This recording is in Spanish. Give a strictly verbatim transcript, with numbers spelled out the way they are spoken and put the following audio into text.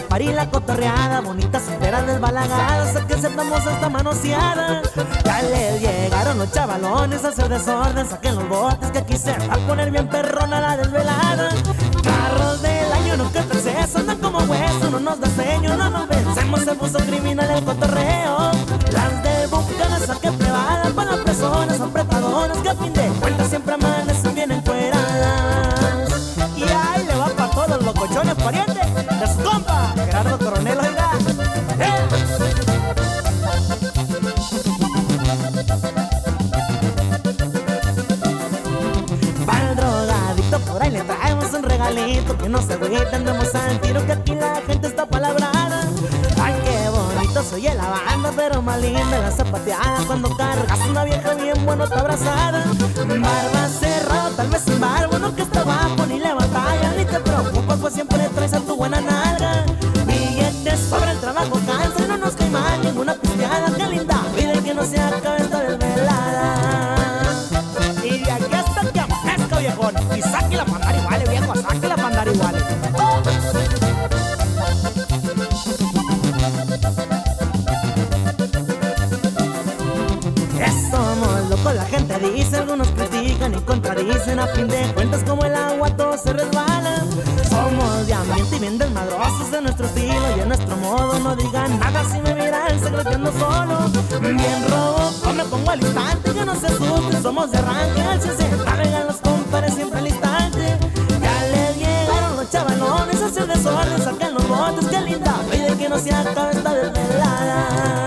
party, la cotorreada, bonitas solteras desbalagadas, a que aceptamos esta manoseada. Ya les llegaron los chavalones a hacer desorden, saquen los botes que aquí se va a poner bien perrona la desvelada. Carros del año, no que el proceso andan como hueso, no nos da sueño, no nos vencemos, se puso criminal el cotorreo. Las de bucanas a que prevadan para las personas apretadoras que a fin de cuentas siempre amanecen bien encueradas. Y ahí le va para todos los locochones parientes de su compa Gerardo Coronel, oiga. ¡Eh! Pa'l drogadito por ahí le traemos un regalito, que no se agüite, andamos al tiro, que aquí la gente está palabrada. Ay, qué bonito se oye la banda, pero más linda la zapateada cuando cargas una vieja bien buena está abrazada. Barba cerrada, tal vez sin barba, no que está guapo ni le batalla, ni te preocupas, pues siempre traes a tu buena nalga. Billetes sobre el trabajo cansa y no nos cae mal ninguna pisteada, qué linda vida y que no se acabe esta desvelada. Y de aquí hasta que amanezca, viejón, y saque la pandar igual, viejo, saque la pandar igual. Somos locos, la gente dice, algunos critican y contradicen, a fin de cuentas como el agua todo se resbala. Somos de ambiente y bien desmadrosos, de nuestro estilo y de nuestro modo, no digan nada si me miran secretando solo. Bien robo, me pongo al instante, que no se asusten, somos de arranque, al cien se cargan los compadres siempre al instante. Ya les llegaron los chavalones a hacer desorden, sacan los botes, qué linda vida y que no se acabe esta desvelada.